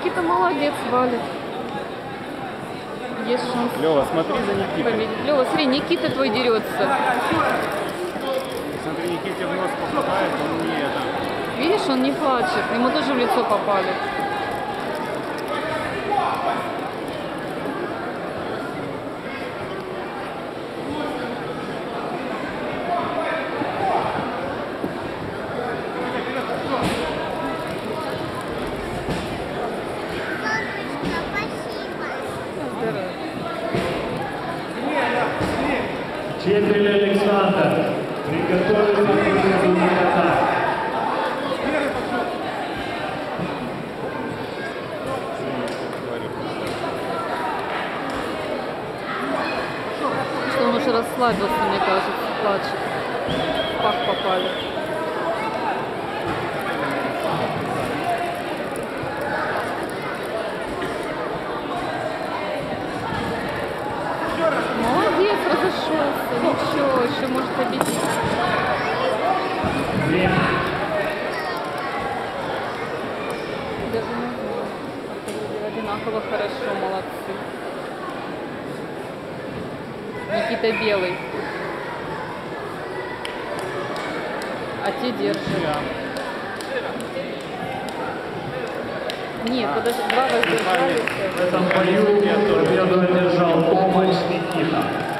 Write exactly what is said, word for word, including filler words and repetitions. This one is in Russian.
Никита молодец, валит. Есть шанс. Лёва, смотри за Никитой. Лёва, смотри, Никита твой дерется. Смотри, Никите в нос попадает, он не это. Видишь, он не плачет, ему тоже в лицо попали. Четвель Александр, приготовиться к выходу на каток. Что он уже расслабился, мне кажется, плачет. В пах попали. Молодец, разошелся. Ничего, еще может победить. Время. Даже не знаю. Одинаково хорошо, молодцы. Никита белый. А те держат. Нет, подожди, два воздержались. В этом бою победу одержал Омач Никита.